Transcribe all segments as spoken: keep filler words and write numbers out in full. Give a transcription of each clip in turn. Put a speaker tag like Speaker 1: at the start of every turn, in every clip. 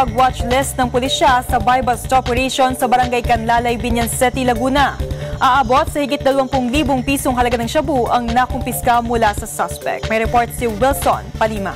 Speaker 1: drug watch list ng pulisya sa buy-bust operation sa Barangay Canlalay, Binyan City, Laguna. Aabot sa higit dalawampu libong pisong halaga ng shabu ang nakumpiska mula sa suspect. May report si Wilson Palima.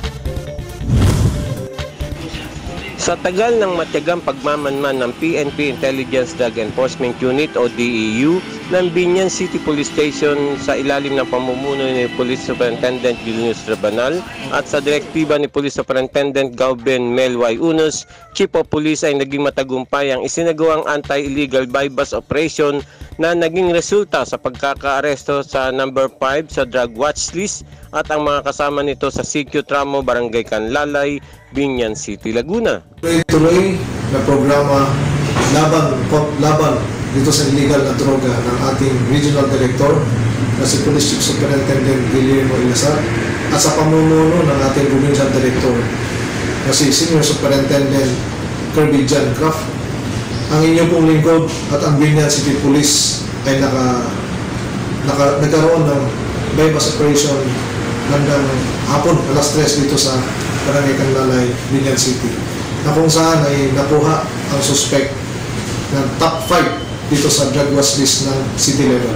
Speaker 2: Sa tagal ng matyagang pagmamanman ng P N P Intelligence Drug Enforcement Unit o D E U ng Binyan City Police Station sa ilalim ng pamumuno ni Police Superintendent Julius Rabanal at sa direktiba ni Police Superintendent Gauben Mel Y. Unos, Chief of Police, ay naging matagumpay ang isinagawang anti-illegal buy-bust operation na naging resulta sa pagkakaaresto sa number five sa drug watch list at ang mga kasama nito sa C Q Tramo, Barangay Canlalay, Binyan City, Laguna.
Speaker 3: Tuloy na programa laban, laban dito sa illegal na droga ng ating Regional Director na si Police Chief Superintendent Guillermo Ilasar at sa pamumuno ng ating Provincial Director na si Senior Superintendent Kirby John Craft. Ang inyong pong lingkod at ang Binyan City Police ay naka, naka, nagkaroon ng buy-bust operation hanggang hapon, alas tres dito sa Barangay Canlalay, Binyan City, na kung saan ay nakuha ang suspect ng top five dito sa drug watch list ng city level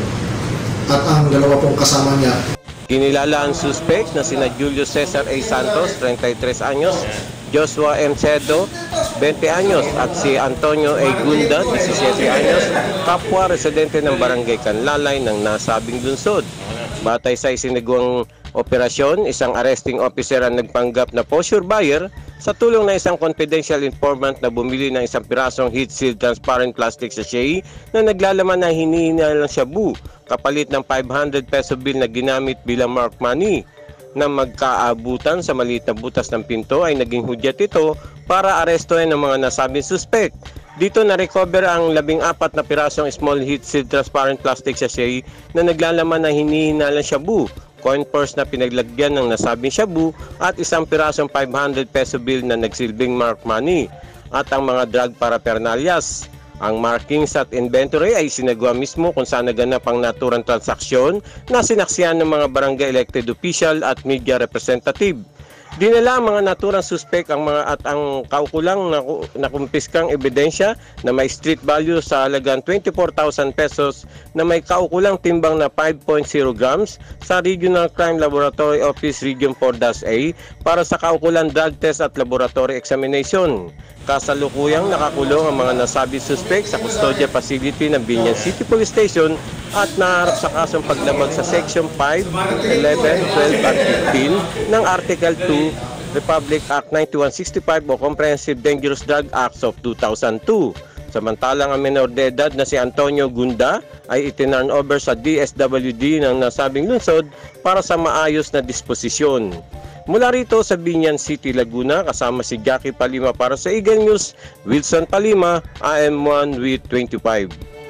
Speaker 3: at ang dalawa pong kasama niya.
Speaker 2: Kinilala ang suspect na sina Julio Cesar A. Santos, thirty-three anyos, Joshua M. Cedo, twenty anyos at si Antonio A. Gunda, seventeen anyos, kapwa residente ng Barangay Canlalay ng nasabing lungsod. Batay sa isinagawang operasyon, isang arresting officer ang nagpanggap na posture buyer sa tulong ng isang confidential informant na bumili ng isang pirasong heat-sealed transparent plastic sachet na naglalaman ng hinihinalang shabu kapalit ng five hundred peso bill na ginamit bilang mark money. Na magkaabutan sa maliit na butas ng pinto ay naging hudyat ito para arestuhin ng mga nasabing suspect. Dito na-recover ang labing apat na pirasong small heat-sealed transparent plastic sachet na naglalaman ng hinihinalang shabu, coin purse na pinaglagyan ng nasabing shabu at isang pirasong five hundred peso bill na nagsilbing mark money at ang mga drug paraphernalias. Ang markings at inventory ay sinagawa mismo kung saan naganap ang naturang transaksyon na sinaksihan ng mga barangay elected official at media representative. Dinala ang mga naturang suspect ang mga at ang kaukulang na kumpiskang ebidensya na may street value sa halagang twenty-four thousand pesos na may kaukulang timbang na five point zero grams sa Regional Crime Laboratory Office Region four A para sa kaukulang drug test at laboratory examination. Kasalukuyang nakakulong ang mga nasabi suspect sa custodial facility ng Binyan City Police Station at naharap sa kasong paglabag sa Section five, eleven, twelve at fifteen ng Article two, Republic Act ninety-one sixty-five o Comprehensive Dangerous Drug Acts of two thousand two. Samantalang ang menor de edad na si Antonio Gunda ay itinurn over sa D S W D ng nasabing lungsod para sa maayos na disposisyon. Mula rito sa Binyan City, Laguna, kasama si Jackie Palima para sa Eagle News, Wilson Palima, I M one with twenty-five.